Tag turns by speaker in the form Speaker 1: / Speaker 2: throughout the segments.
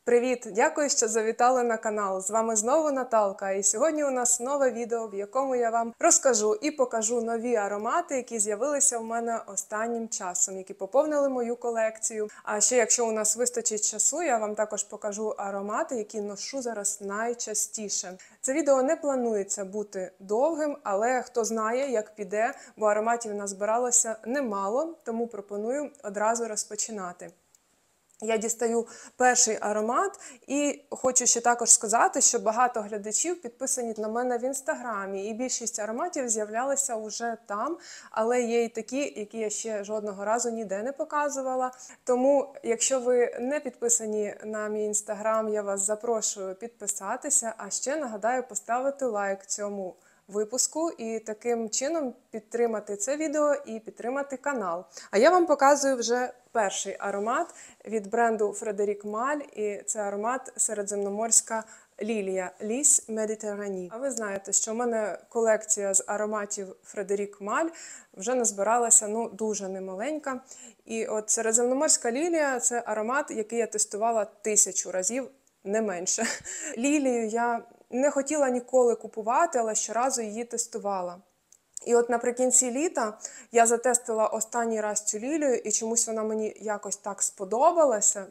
Speaker 1: Привіт! Дякую, що завітали на канал. З вами знову Наталка. І сьогодні у нас нове відео, в якому я вам розкажу і покажу нові аромати, які з'явилися у мене останнім часом, які поповнили мою колекцію. А ще, якщо у нас вистачить часу, я вам також покажу аромати, які ношу зараз найчастіше. Це відео не планується бути довгим, але хто знає, як піде, бо ароматів назбиралося немало, тому пропоную одразу розпочинати. Я дістаю перший аромат і хочу ще також сказати, що багато глядачів підписані на мене в інстаграмі, і більшість ароматів з'являлися вже там, але є і такі, які я ще жодного разу ніде не показувала. Тому, якщо ви не підписані на мій інстаграм, я вас запрошую підписатися, а ще нагадаю поставити лайк цьому випуску і таким чином підтримати це відео і підтримати канал. А я вам показую вже перший аромат від бренду Фредерік Маль, і це аромат середземноморська лілія Ліс Медітерані. А ви знаєте, що в мене колекція з ароматів Фредерік Маль вже назбиралася дуже немаленька. І от середземноморська лілія – це аромат, який я тестувала 1000 разів, не менше. Лілію я не хотіла ніколи купувати, але щоразу її тестувала. І от наприкінці літа я затестила останній раз цю лілію, і чомусь вона мені якось так сподобалася.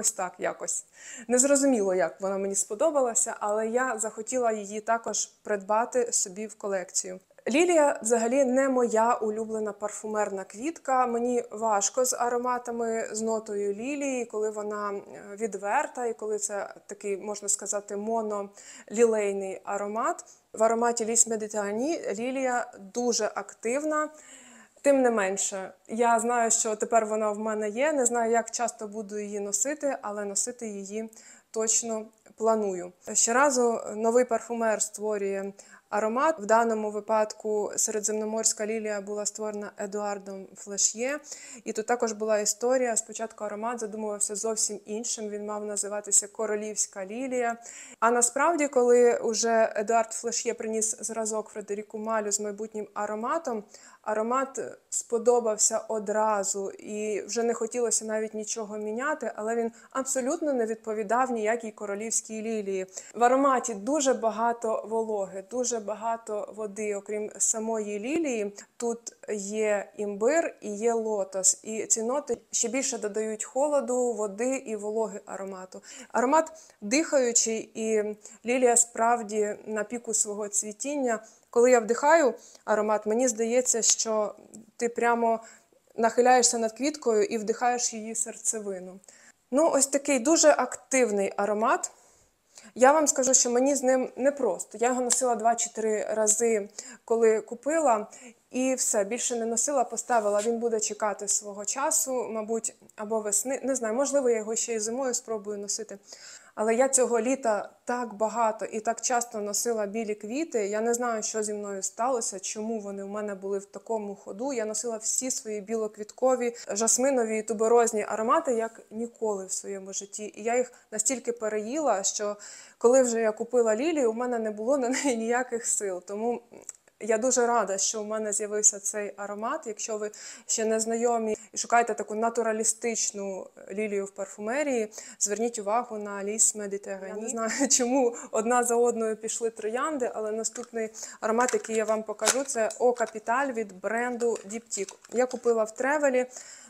Speaker 1: Якось. Незрозуміло, як вона мені сподобалася, але я захотіла її також придбати собі в колекцію. Лілія взагалі не моя улюблена парфумерна квітка. Мені важко з ароматами, з нотою лілії, коли вона відверта і коли це такий, можна сказати, монолілейний аромат. В ароматі Ліс Медітерані лілія дуже активна. Тим не менше, я знаю, що тепер вона в мене є, не знаю, як часто буду її носити, але носити її точно планую. Щоразу новий парфумер створює аромат. В даному випадку середземноморська лілія була створена Едуардом Флеш'є. І тут також була історія. Спочатку аромат задумувався зовсім іншим. Він мав називатися Королівська лілія. А насправді, коли уже Едуард Флеш'є приніс зразок Фредеріку Малю з майбутнім ароматом, аромат сподобався одразу і вже не хотілося навіть нічого міняти, але він абсолютно не відповідав ніякій королівській лілії. В ароматі дуже багато вологи, дуже багато води, окрім самої лілії. Тут є імбир і є лотос. І ці ноти ще більше додають холоду, води і вологи аромату. Аромат дихаючий, і лілія справді на піку свого цвітіння. Коли я вдихаю аромат, мені здається, що ти прямо нахиляєшся над квіткою і вдихаєш її серцевину. Ось такий дуже активний аромат. Я вам скажу, що мені з ним непросто. Я його носила 2-3 рази, коли купила, і все, більше не носила, поставила. Він буде чекати свого часу, мабуть, або весни. Не знаю, можливо, я його ще й зимою спробую носити. Але я цього літа так багато і так часто носила білі квіти. Я не знаю, що зі мною сталося, чому вони в мене були в такому ходу. Я носила всі свої білоквіткові, жасминові, туберозні аромати, як ніколи в своєму житті. І я їх настільки переїла, що коли вже я купила лілію, у мене не було на неї ніяких сил. Тому я дуже рада, що у мене з'явився цей аромат. Якщо ви ще не знайомі і шукаєте таку натуралістичну лілію в парфумерії, зверніть увагу на Ліс Медітерані. Я не знаю, чому одна за одною пішли троянди, але наступний аромат, який я вам покажу, це О Капіталь від бренду Diptyque. Я купила в Тревелі.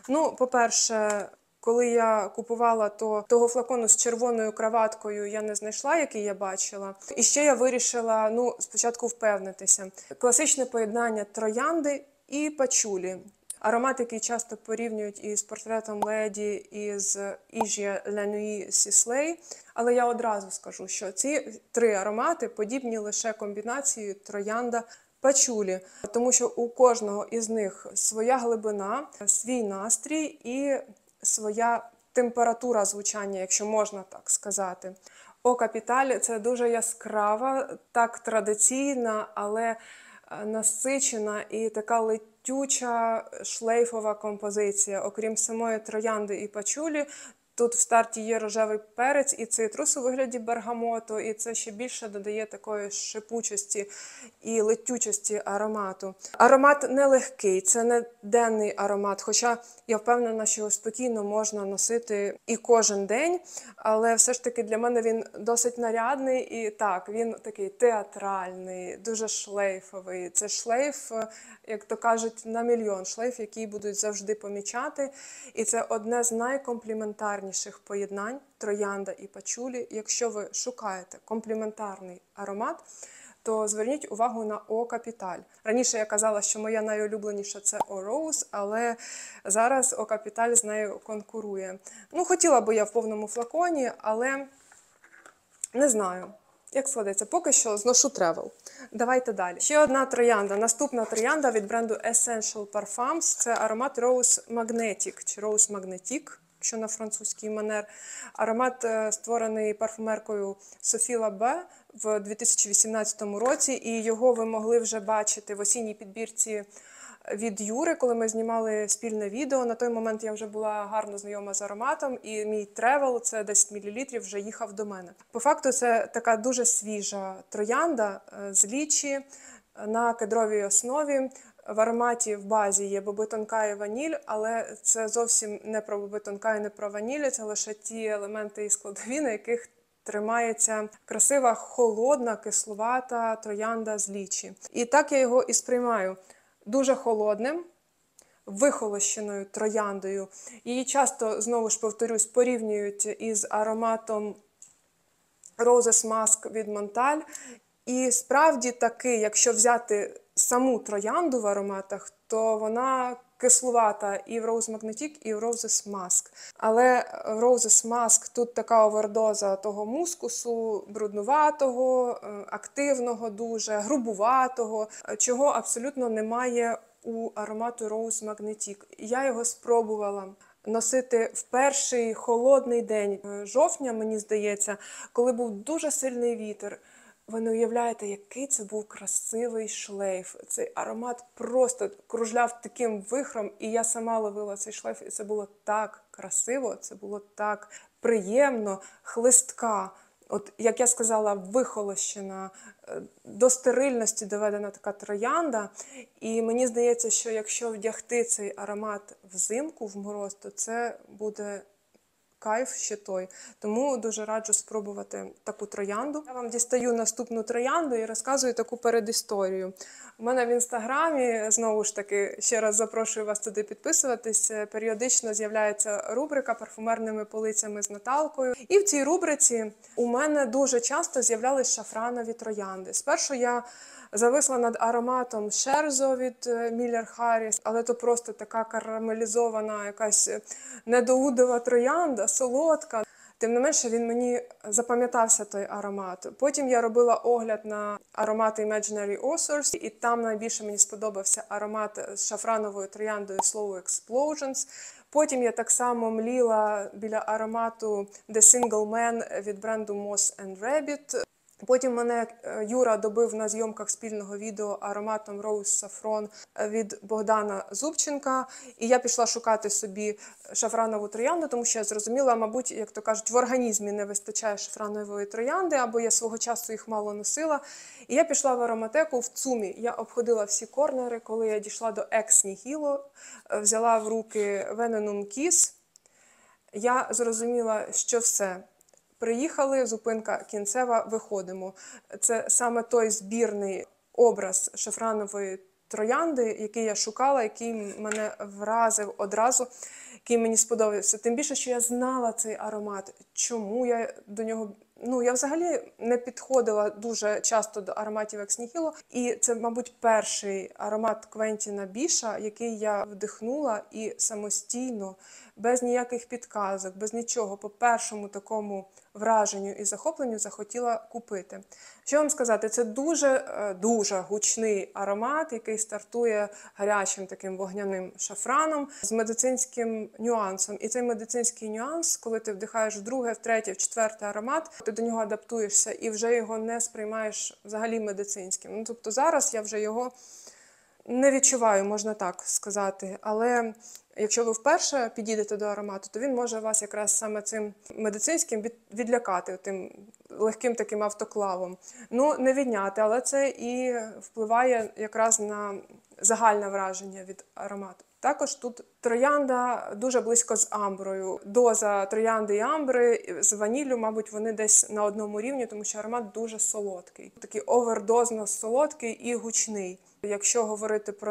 Speaker 1: По-перше, коли я купувала, то того флакону з червоною краваткою я не знайшла, який я бачила. І ще я вирішила, спочатку впевнитися. Класичне поєднання троянди і пачулі. Аромат, який часто порівнюють із портретом леді, із Іжія La Nuit Sisley. Але я одразу скажу, що ці 3 аромати подібні лише комбінацією троянда-пачулі. Тому що у кожного із них своя глибина, свій настрій і своя температура звучання, якщо можна так сказати. О Капіталь – це дуже яскрава, так традиційна, але насичена і така летюча шлейфова композиція. Окрім самої троянди і пачулі, Тут в старті є рожевий перець і цитрус у вигляді бергамоту, і це ще більше додає такої шипучості і летючості аромату. Аромат нелегкий, це не денний аромат, хоча я впевнена, що його спокійно можна носити і кожен день, але все ж таки для мене він досить нарядний і так, він такий театральний, дуже шлейфовий. Це шлейф, як то кажуть, на мільйон, шлейф, який будуть завжди помічати. І це одне з найкомпліментарніших поєднань троянда і пачулі. Якщо ви шукаєте компліментарний аромат, то зверніть увагу на О Капіталь. Раніше я казала, що моя найулюбленіша – це О Роуз, але зараз О Капіталь з нею конкурує. Ну, хотіла би я в повному флаконі, але не знаю, як складеться. Поки що зношу Travel. Давайте далі. Ще одна троянда. Наступна троянда від бренду Essential Parfums. Це аромат Rose Magnetic, чи Rose Magnetic, якщо на французький манер. Аромат створений парфумеркою Софі Лабе в 2018 році, і його ви могли вже бачити в осінній підбірці від Юри, коли ми знімали спільне відео. На той момент я вже була гарно знайома з ароматом, і мій тревел, це 10 мл, вже їхав до мене. По факту це така дуже свіжа троянда з лічі на кедровій основі. В ароматі в базі є боби тонка і ваніль, але це зовсім не про боби тонка і не про ваніль, це лише ті елементи і складові, на яких тримається красива, холодна, кислувата троянда з лічі. І так я його і сприймаю. Дуже холодним, вихолощеною трояндою. Її часто, знову ж повторюсь, порівнюють із ароматом Roses Musk від Монталь. І справді таки, якщо взяти саму троянду в ароматах, то вона кислувата і в Rose Magnetic, і в Roses Musk. Але в Roses Musk тут така овердоза того мускусу, бруднуватого, активного дуже, грубуватого, чого абсолютно немає у аромату Rose Magnetic. Я його спробувала носити в перший холодний день жовтня, мені здається, коли був дуже сильний вітер. Ви не уявляєте, який це був красивий шлейф. Цей аромат просто кружляв таким вихром, і я сама ловила цей шлейф, і це було так красиво, це було так приємно, хлистка. От, як я сказала, вихолощена, до стерильності доведена така троянда. І мені здається, що якщо вдягти цей аромат взимку, в мороз, то це буде кайф ще той. Тому дуже раджу спробувати таку троянду. Я вам дістаю наступну троянду і розказую таку передісторію. У мене в інстаграмі, знову ж таки, ще раз запрошую вас туди підписуватись, періодично з'являється рубрика «Парфумерними полицями з Наталкою». І в цій рубриці у мене дуже часто з'являлись шафранові троянди. Спершу я зависла над ароматом Шерзо від Міллер Харріс, але то просто така карамелізована якась недоудова троянда, солодка. Тим не менше, він мені запам'ятався, той аромат. Потім я робила огляд на аромати Imaginary Authors, і там найбільше мені сподобався аромат з шафрановою трояндою Slow Explosions. Потім я так само мліла біля аромату The Single Man від бренду Moss & Rabbit. Потім мене Юра добив на зйомках спільного відео ароматом Rose Saffron від Богдана Зубченка. І я пішла шукати собі шафранову троянду, тому що я зрозуміла, мабуть, як то кажуть, в організмі не вистачає шафранової троянди, або я свого часу їх мало носила. І я пішла в ароматеку в ЦУМі. Я обходила всі корнери, коли я дійшла до Ex Nihilo, взяла в руки Venenum Kiss. Я зрозуміла, що все. Приїхали, зупинка кінцева, виходимо. Це саме той збірний образ шафранової троянди, який я шукала, який мене вразив одразу, який мені сподобався. Тим більше, що я знала цей аромат. Чому я до нього... я взагалі не підходила дуже часто до ароматів Ex Nihilo. І це, мабуть, перший аромат Квентіна Біша, який я вдихнула і самостійно, без ніяких підказок, без нічого, по першому такому враженню і захопленню захотіла купити. Що вам сказати, це дуже гучний аромат, який стартує гарячим таким вогняним шафраном з медицинським нюансом. І цей медицинський нюанс, коли ти вдихаєш вдруге, втретє, в четвертий аромат, ти до нього адаптуєшся і вже його не сприймаєш взагалі медицинським. Тобто зараз я вже його не відчуваю, можна так сказати. Але якщо ви вперше підійдете до аромату, то він може вас якраз саме цим медицинським відлякати, тим легким таким автоклавом. Ну, не відняти, але це і впливає якраз на загальне враження від аромату. Також тут троянда дуже близько з амброю. Доза троянди і амбри з ваніллю, мабуть, вони десь на одному рівні, тому що аромат дуже солодкий. Такий овердозно солодкий і гучний. Якщо говорити про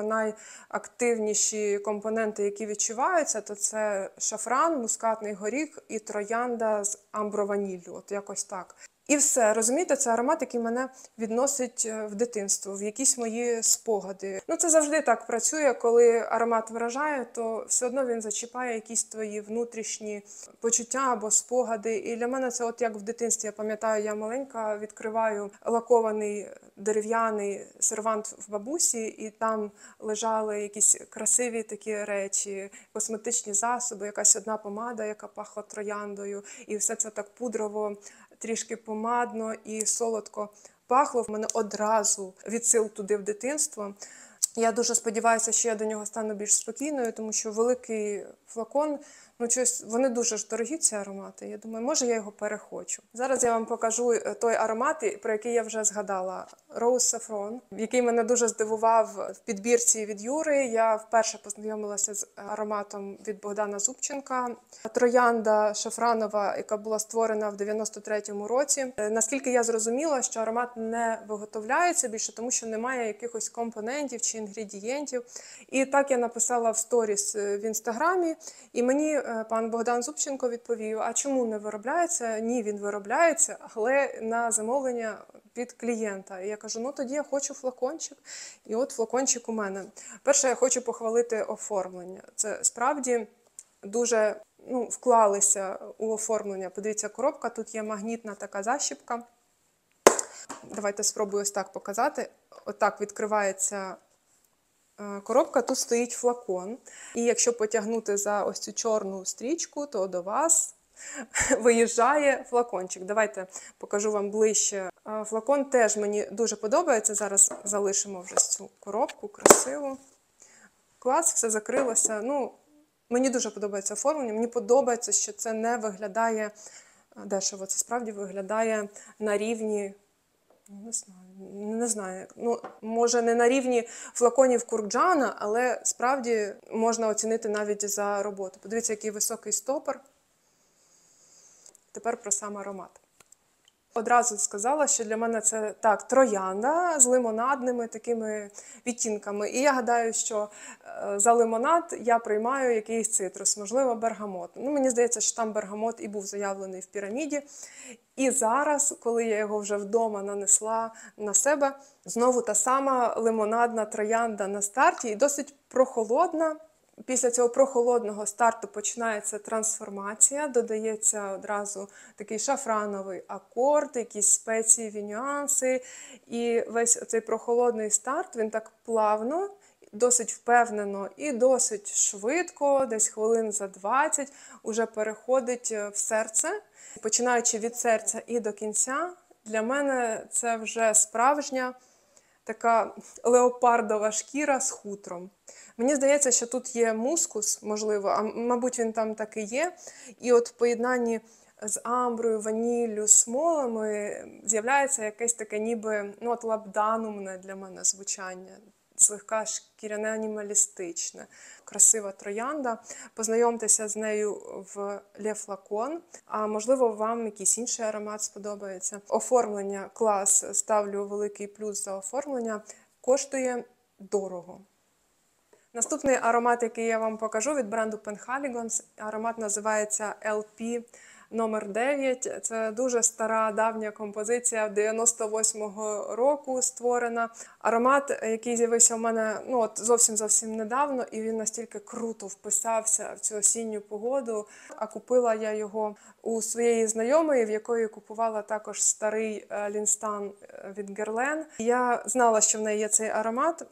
Speaker 1: найактивніші компоненти, які відчуваються, то це шафран, мускатний горіх і троянда з амброваніллю. От якось так. І все, розумієте, це аромат, який мене відносить в дитинство, в якісь мої спогади. Ну, це завжди так працює, коли аромат вражає, то все одно він зачіпає якісь твої внутрішні почуття або спогади. І для мене це от як в дитинстві. Я пам'ятаю, я маленька, відкриваю лакований дерев'яний сервант в бабусі, і там лежали якісь красиві такі речі, косметичні засоби, якась одна помада, яка пахла трояндою, і все це так пудрово, трішки помадно і солодко пахло. В мене одразу відсил туди в дитинство. Я дуже сподіваюся, що я до нього стану більш спокійною, тому що великий флакон, ну щось, вони дуже ж дорогі, ці аромати. Я думаю, може я його перехочу. Зараз я вам покажу той аромат, про який я вже згадала. Rose Saffron, який мене дуже здивував в підбірці від Юри. Я вперше познайомилася з ароматом від Богдана Зубченка. Троянда шафранова, яка була створена в 93-му році. Наскільки я зрозуміла, що аромат не виготовляється більше, тому що немає якихось компонентів чи інгредієнтів. І так я написала в сторіс в інстаграмі, і мені пан Богдан Зубченко відповів, а чому не виробляється? Ні, він виробляється, але на замовлення під клієнта. І я кажу, ну тоді я хочу флакончик. І от флакончик у мене. Перше, я хочу похвалити оформлення. Це справді дуже вклалися у оформлення. Подивіться, коробка, тут є магнітна така защіпка. Давайте спробую ось так показати. Отак відкривається коробка, тут стоїть флакон. І якщо потягнути за ось цю чорну стрічку, то до вас виїжджає флакончик. Давайте покажу вам ближче. Флакон теж мені дуже подобається. Зараз залишимо вже цю коробку красиву. Клас, все закрилося. Ну, мені дуже подобається оформлення. Мені подобається, що це не виглядає дешево. Це справді виглядає на рівні, не знаю, ну, може не на рівні флаконів Куркджана, але справді можна оцінити навіть за роботу. Подивіться, який високий стопор. Тепер про сам аромат. Одразу сказала, що для мене це так, троянда з лимонадними такими відтінками. І я гадаю, що за лимонад я приймаю якийсь цитрус, можливо, бергамот. Ну, мені здається, що там бергамот і був заявлений в піраміді. І зараз, коли я його вже вдома нанесла на себе, знову та сама лимонадна троянда на старті і досить прохолодна. Після цього прохолодного старту починається трансформація, додається одразу такий шафрановий акорд, якісь спеції, нюанси. І весь цей прохолодний старт, він так плавно, досить впевнено і досить швидко, десь хвилин за 20, уже переходить в серце. Починаючи від серця і до кінця, для мене це вже справжня така леопардова шкіра з хутром. Мені здається, що тут є мускус, можливо, а мабуть він там таки є. І от в поєднанні з амброю, ваніллю, смолами з'являється якесь таке ніби лабданумне для мене звучання. Злегка шкіряне анімалістичне. Красива троянда. Познайомтеся з нею в Le Flacon. А можливо, вам якийсь інший аромат сподобається. Оформлення клас, ставлю великий плюс за оформлення. Коштує дорого. Наступний аромат, який я вам покажу від бренду Penhaligon's. Аромат називається LP номер 9. Це дуже стара, давня композиція 98-го року створена. Аромат, який з'явився в мене зовсім недавно, і він настільки круто вписався в цю осінню погоду. А купила я його у своєї знайомої, в якої купувала також старий лінстан від Guerlain. Я знала, що в неї є цей аромат.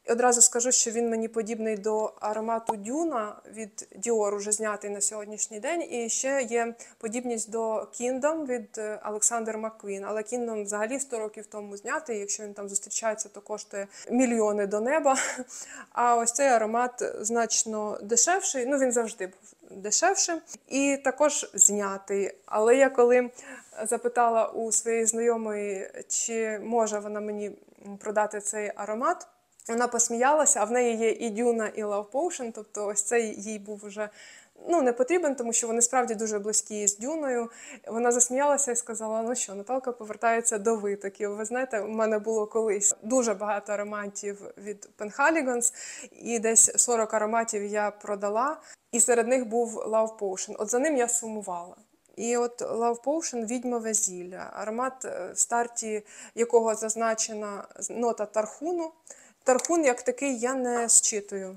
Speaker 1: І одразу скажу, що він мені подібний до аромату Дюна від Dior, уже знятий на сьогоднішній день. І ще є подібність до Kingdom від Alexander McQueen. Але Kingdom взагалі 100 років тому знятий. Якщо він там зустрічається, то коштує мільйони до неба. А ось цей аромат значно дешевший. Ну, він завжди був дешевшим. І також знятий. Але я коли запитала у своєї знайомої, чи може вона мені продати цей аромат, вона посміялася, а в неї є і Дюна, і Love Potion, тобто ось цей їй був вже не потрібен, тому що вони справді дуже близькі з Дюною. Вона засміялася і сказала, ну що, Наталка повертається до витоків. Ви знаєте, у мене було колись дуже багато ароматів від Penhaligon's, і десь 40 ароматів я продала, і серед них був Love Potion. От за ним я сумувала. І от Love Potion «Відьмове зілля», аромат, в старті якого зазначена нота тархуну. Тархун як такий я не зчитую.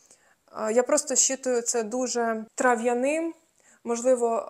Speaker 1: Я просто зчитую це дуже трав'яним, можливо,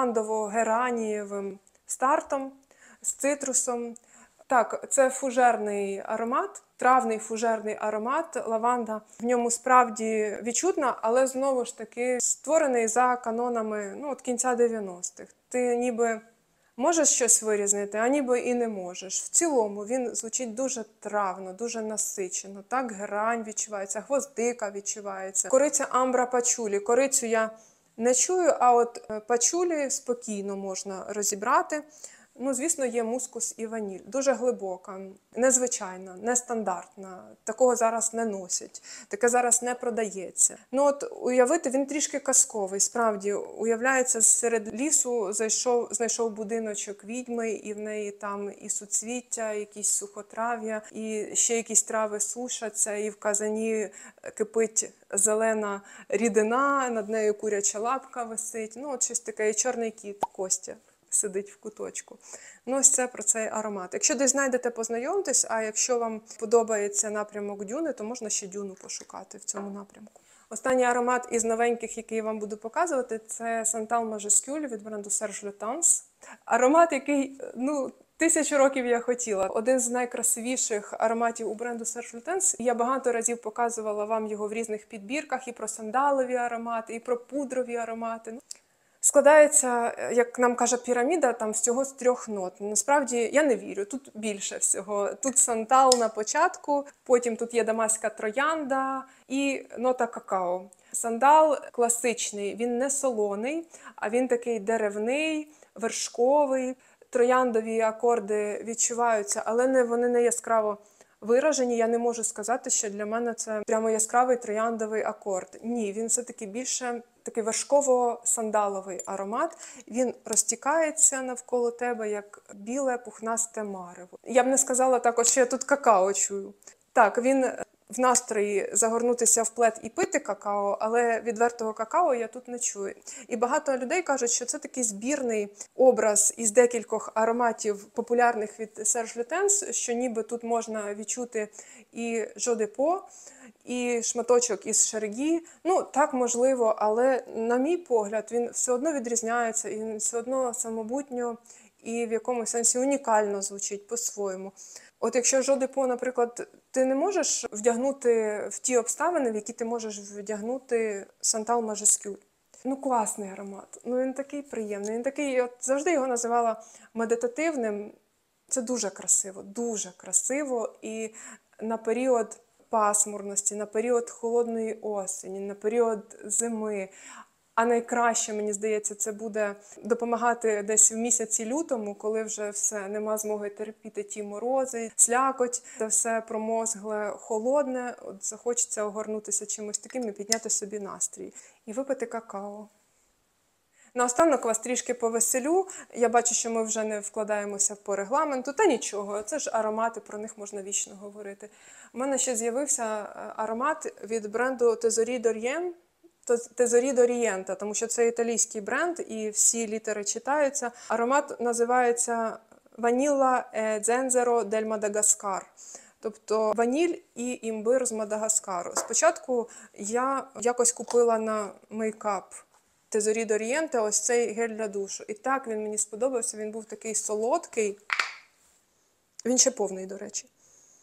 Speaker 1: лавандово-геранієвим стартом з цитрусом. Так, це фужерний аромат, травний фужерний аромат, лаванда в ньому справді відчутна, але знову ж таки створений за канонами от кінця 90-х. Ти ніби можеш щось вирізнити, а ніби і не можеш. В цілому він звучить дуже травно, дуже насичено. Так, герань відчувається, гвоздика відчувається. Кориця амбра пачулі. Корицю я не чую, а от пачулі спокійно можна розібрати. Звісно, є мускус і ваніль. Дуже глибока, незвичайна, нестандартна. Такого зараз не носять. Таке зараз не продається. От уявити, він трішки казковий. Справді, уявляється, серед лісу знайшов будиночок відьми, і в неї там і суцвіття, якісь сухотрав'я, і ще якісь трави сушаться, і в казані кипить зелена рідина, над нею куряча лапка висить. От щось таке, і чорний кіт, Костя сидить в куточку. Ось це про цей аромат. Якщо десь знайдете, познайомтесь, а якщо вам подобається напрямок Дюни, то можна ще Дюну пошукати в цьому напрямку. Останній аромат із новеньких, який я вам буду показувати, це Santal Majescule від бренду Serge Lutens. Аромат, який, 1000 років я хотіла. Один з найкрасивіших ароматів у бренду Serge Lutens. Я багато разів показувала вам його в різних підбірках, і про сандалові аромати, і про пудрові аромати. Складається, як нам каже піраміда, там всього з 3 нот. Насправді, я не вірю, тут більше всього. Тут сантал на початку, потім тут є дамаська троянда і нота какао. Сандал класичний, він не солоний, а він такий деревний, вершковий. Трояндові акорди відчуваються, але вони не яскраво виражені. Я не можу сказати, що для мене це прямо яскравий трояндовий акорд. Ні, він все-таки більше такий вершково-сандаловий аромат. Він розтікається навколо тебе, як біле пухнасте марево. Я б не сказала також, що я тут какао чую. Так, він в настрої загорнутися в плед і пити какао, але відвертого какао я тут не чую. І багато людей кажуть, що це такий збірний образ із декількох ароматів популярних від Serge Lutens, що ніби тут можна відчути і жодепо, і шматочок із шергі. Так, можливо, але, на мій погляд, він все одно відрізняється, і він все одно самобутньо і в якомусь сенсі унікально звучить по-своєму. От якщо жодепо, наприклад, ти не можеш вдягнути в ті обставини, в які ти можеш вдягнути Santal Majescule. Класний аромат. Він такий приємний. Він такий, завжди його називала медитативним. Це дуже красиво. І на період пасмурності, на період холодної осені, на період зими. А найкраще, мені здається, це буде допомагати десь в місяці лютому, коли вже все, нема змоги терпіти ті морози, слякоть, це все промозгле, холодне. От захочеться огорнутися чимось таким і підняти собі настрій. І випити какао. Наостанок вас трішки повеселю. Я бачу, що ми вже не вкладаємося по регламенту. Та нічого, це ж аромати, про них можна вічно говорити. У мене ще з'явився аромат від бренду Tesori d'Orient. Tesori d'Oriente, тому що це італійський бренд і всі літери читаються. Аромат називається Vanilla e Zenzero del Madagascar. Тобто ваніль і імбир з Мадагаскару. Спочатку я якось купила на мейкап Tesori d'Oriente ось цей гель для душу. І так він мені сподобався, він був такий солодкий. Він ще повний, до речі.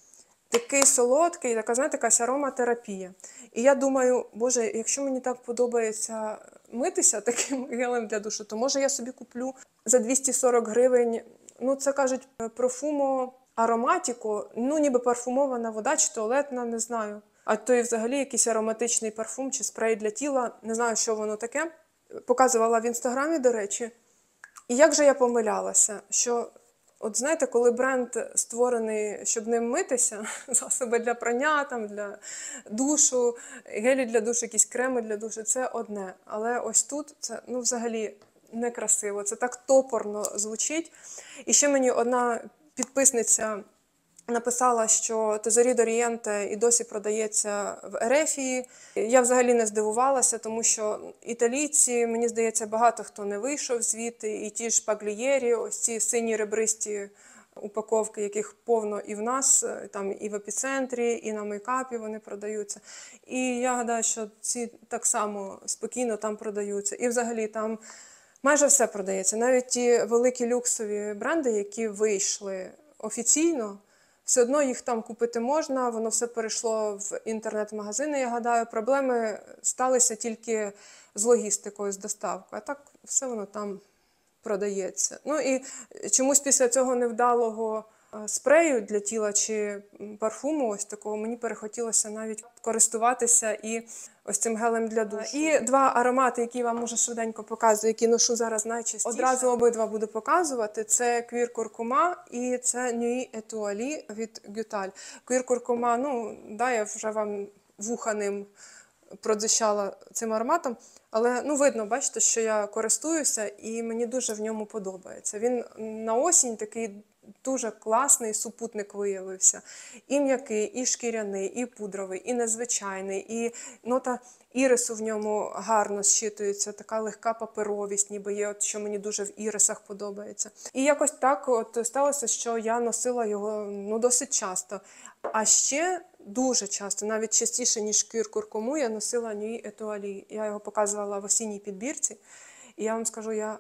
Speaker 1: такий солодкий, така, знаєте, якась ароматерапія. І я думаю, боже, якщо мені так подобається митися таким гелем для душу, то може я собі куплю за 240 гривень, ну це кажуть, Profumo Aromatico, ну ніби парфумована вода чи туалетна, не знаю. А то і взагалі якийсь ароматичний парфум чи спрей для тіла, не знаю, що воно таке. Показувала в інстаграмі, до речі. І як же я помилялася, що, от знаєте, коли бренд створений, щоб ним митися, засоби для прання, там, для душу, гелі для душу, якісь креми для душу, це одне. Але ось тут це, ну, взагалі некрасиво, це так топорно звучить. І ще мені одна підписниця написала, що Тезорі Дорієнте і досі продається в Ерефії. Я взагалі не здивувалася, тому що італійці, мені здається, багато хто не вийшов звідти. І ті ж Паглієрі, ось ці сині ребристі упаковки, яких повно і в нас, там і в епіцентрі, і на мейкапі вони продаються. І я гадаю, що ці так само спокійно там продаються. І взагалі там майже все продається. Навіть ті великі люксові бренди, які вийшли офіційно, все одно їх там купити можна, воно все перейшло в інтернет-магазини, я гадаю. Проблеми сталися тільки з логістикою, з доставкою, а так все воно там продається. Ну і чомусь після цього невдалого спрею для тіла чи парфуму ось такого мені перехотілося навіть користуватися і ось цим гелем для душу. І два аромати, які вам може швиденько показую, які ношу зараз найчастіше. Одразу обидва буду показувати. Це Cuir Curcuma і це Nuit Étoilée від Gutal. Cuir Curcuma, ну, да, я вже вам вуха ним продзищала цим ароматом, але, ну, видно, бачите, що я користуюся і мені дуже в ньому подобається. Він на осінь такий дуже класний супутник виявився. І м'який, і шкіряний, і пудровий, і незвичайний, і нота ірису в ньому гарно зчитується, така легка паперовість, ніби є, от, що мені дуже в ірисах подобається. І якось так от сталося, що я носила його, ну, досить часто. А ще дуже часто, навіть частіше, ніж Cuir Curcuma, я носила Nuit Étoilée. Я його показувала в осінній підбірці. І я вам скажу, я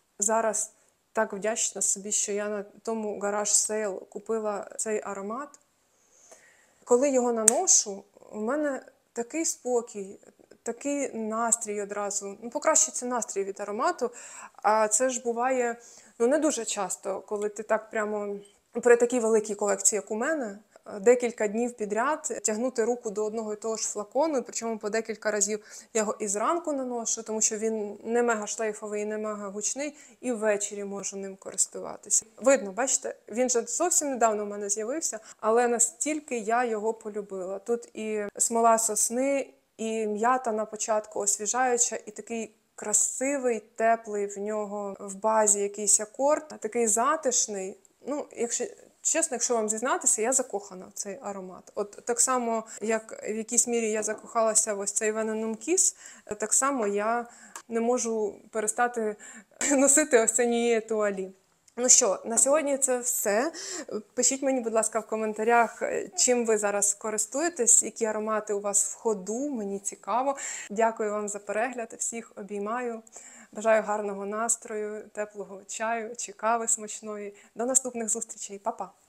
Speaker 1: зараз так вдячна собі, що я на тому Garage Sale купила цей аромат. Коли його наношу, у мене такий спокій, такий настрій одразу. Ну, покращується настрій від аромату, а це ж буває, ну, не дуже часто, коли ти так прямо при такій великій колекції, як у мене, декілька днів підряд тягнути руку до одного і того ж флакону, і причому по декілька разів я його і зранку наношу, тому що він не мега шлейфовий, не мега гучний, і ввечері можу ним користуватися. Видно, бачите, він же зовсім недавно в мене з'явився, але настільки я його полюбила. Тут і смола сосни, і м'ята на початку освіжаюча, і такий красивий, теплий в нього в базі якийсь акорд, такий затишний. Ну, якщо вам зізнатися, я закохана в цей аромат. От так само, як в якійсь мірі я закохалася в ось цей Venom Kiss, так само я не можу перестати носити ось цей Nuit Étoilée. Ну що, на сьогодні це все. Пишіть мені, будь ласка, в коментарях, чим ви зараз користуєтесь, які аромати у вас в ходу, мені цікаво. Дякую вам за перегляд, всіх обіймаю. Бажаю гарного настрою, теплого чаю чи кави смачної. До наступних зустрічей. Па-па!